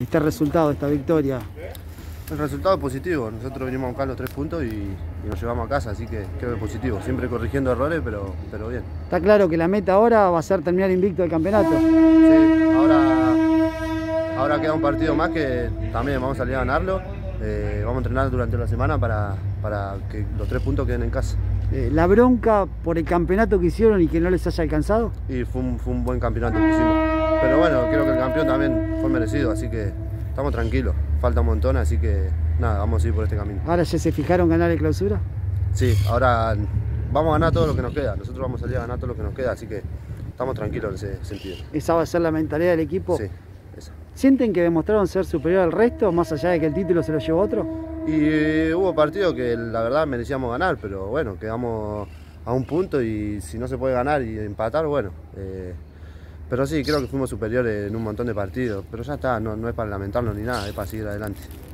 Este resultado, esta victoria. El resultado es positivo, nosotros venimos a buscar los 3 puntos y nos llevamos a casa, así que creo que es positivo, siempre corrigiendo errores, pero bien. Está claro que la meta ahora va a ser terminar invicto el campeonato. Sí, ahora queda un partido más que también vamos a salir a ganarlo, vamos a entrenar durante la semana para que los 3 puntos queden en casa. La bronca por el campeonato que hicieron y que no les haya alcanzado. Y fue un buen campeonato que hicimos, pero bueno, creo que el campeón también fue merecido, así que estamos tranquilos, falta un montón, así que nada, vamos a ir por este camino. ¿Ahora ya se fijaron ganar el clausura? Sí, ahora vamos a ganar todo lo que nos queda, nosotros vamos a salir a ganar todo lo que nos queda, así que estamos tranquilos en ese sentido. ¿Esa va a ser la mentalidad del equipo? Sí, esa. ¿Sienten que demostraron ser superior al resto, más allá de que el título se lo llevó otro? Y hubo partidos que la verdad merecíamos ganar, pero bueno, quedamos a un punto y si no se puede ganar y empatar, bueno. Pero sí, creo que fuimos superiores en un montón de partidos, pero ya está, no es para lamentarnos ni nada, es para seguir adelante.